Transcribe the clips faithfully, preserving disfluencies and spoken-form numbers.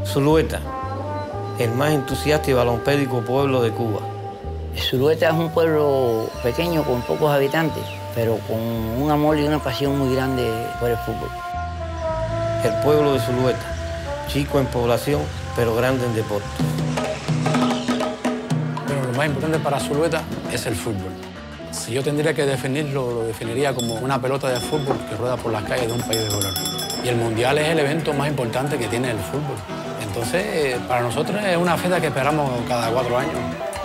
Zulueta, el más entusiasta y balompédico pueblo de Cuba. Zulueta es un pueblo pequeño con pocos habitantes, pero con un amor y una pasión muy grande por el fútbol. El pueblo de Zulueta, chico en población, pero grande en deporte. Bueno, lo más importante para Zulueta es el fútbol. Si yo tendría que definirlo, lo definiría como una pelota de fútbol que rueda por las calles de un país de color. Y el Mundial es el evento más importante que tiene el fútbol. Entonces, para nosotros es una fiesta que esperamos cada cuatro años.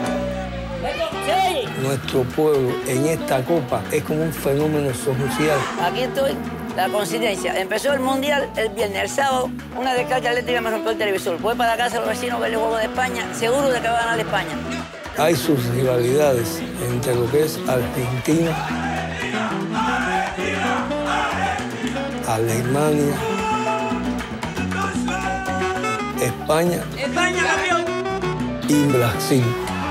Nuestro pueblo en esta copa es como un fenómeno social. Aquí estoy, la coincidencia. Empezó el Mundial el viernes, el sábado, una descarga eléctrica me rompió el televisor. Voy para casa a los vecinos a ver el juego de España, seguro de que va a ganar España. Hay sus rivalidades entre lo que es Argentina, Alemania, España, España, campeón, y Brasil.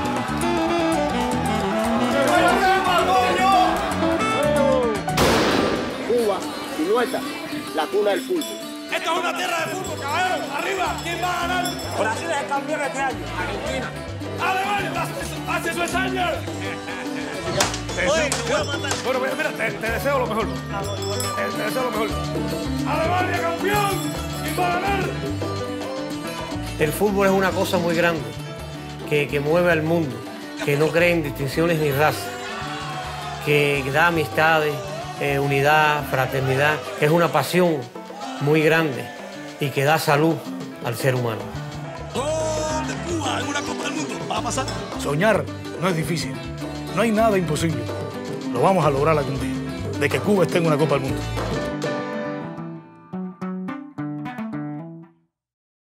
Cuba, Zulueta, la cuna del fútbol. Esto es una tierra de fútbol, caballeros. Arriba, ¿quién va a ganar? Brasil es el campeón este año. Argentina. Alemania, hace su años. Bueno, mira, te, te deseo lo mejor. Te, te deseo lo mejor. Alemania, campeón. ¿Quién va a ganar? El fútbol es una cosa muy grande, que, que mueve al mundo, que no cree en distinciones ni razas, que, que da amistades, eh, unidad, fraternidad, que es una pasión muy grande y que da salud al ser humano. ¡Gol de Cuba en una Copa del Mundo! ¿Va a pasar? Soñar no es difícil, no hay nada imposible. Lo vamos a lograr algún día, de que Cuba esté en una Copa del Mundo.